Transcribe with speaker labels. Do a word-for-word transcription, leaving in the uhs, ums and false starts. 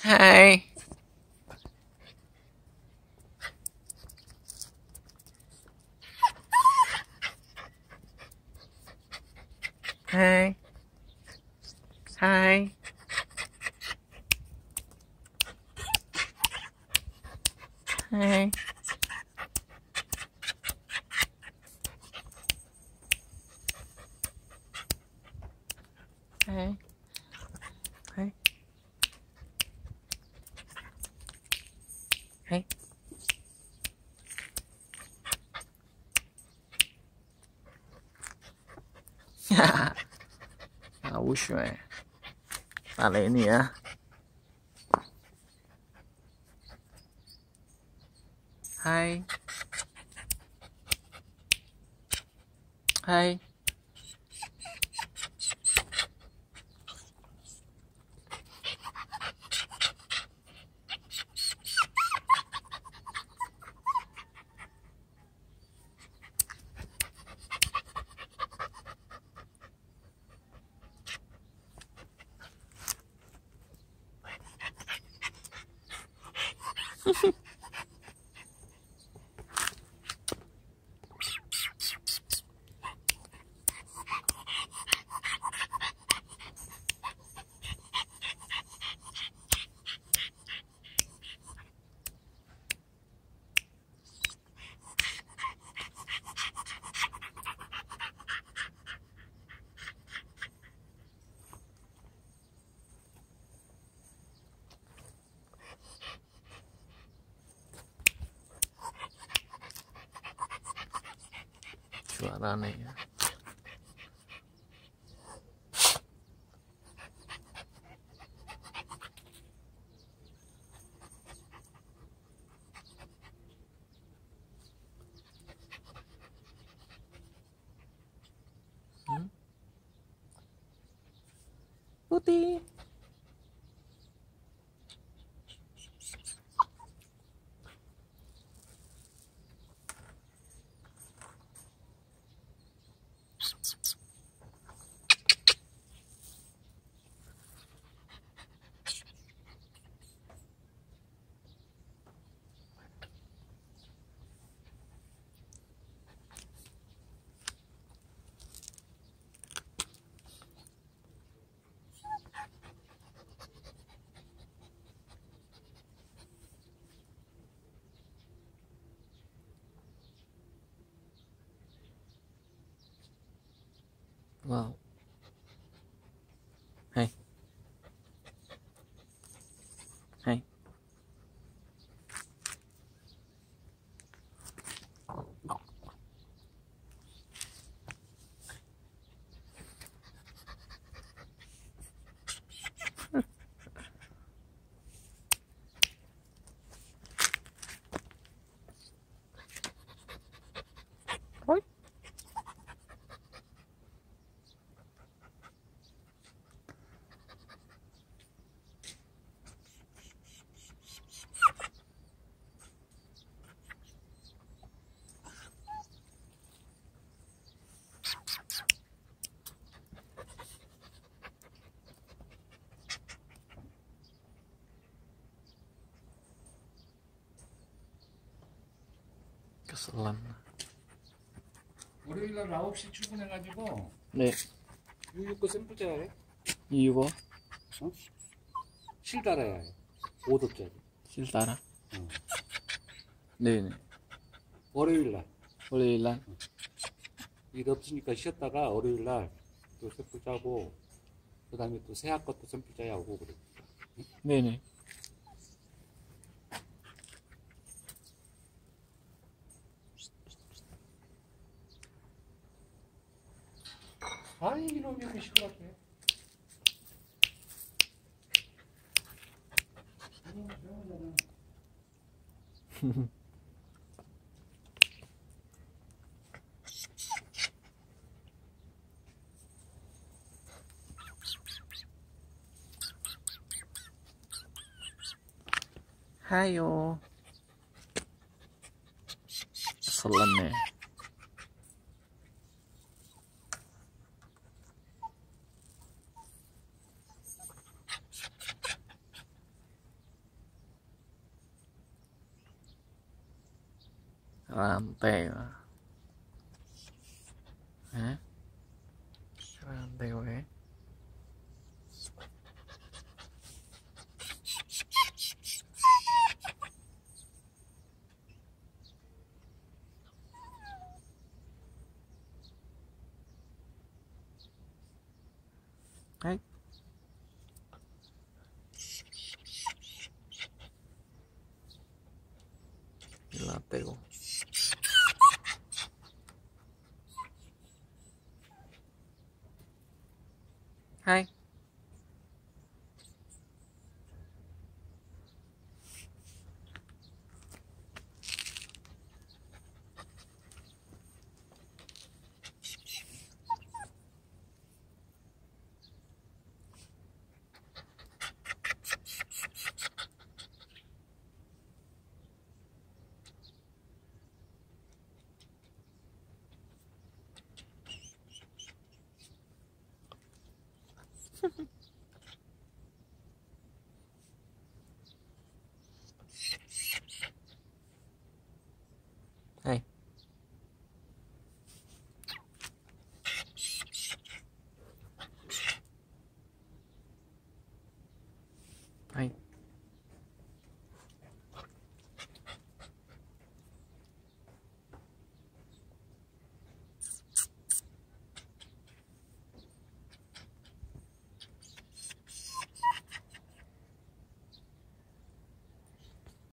Speaker 1: Hi. Hi. Hi. Hi. Hi. Hi. Hi. Haus ya. Tali ini ya. Hai. Hai. Suaranya ya. Hmm? Putih. Wow. Hai. Hai. Oi. Keselan.
Speaker 2: 월요일날 아홉 시 출근해가지고
Speaker 1: 네.
Speaker 2: 유유거 샘플 짜야 해.
Speaker 1: 이거
Speaker 2: 어? 실 달아야 해. 오 도짜리.
Speaker 1: 실 따라.
Speaker 2: 어.
Speaker 1: 네네.
Speaker 2: 월요일날.
Speaker 1: 월요일날.
Speaker 2: 일 없으니까 쉬었다가 월요일날 또 샘플 짜고 그 다음에 또 새학 것도 샘플 짜야 하고 그래.
Speaker 1: 네네.
Speaker 2: 아이 이놈이 왜 시끄럽게.
Speaker 1: Hayo. Keselan ya. Grande. ¿Eh? Grande, güey. Ay. Y la pegó. Hi.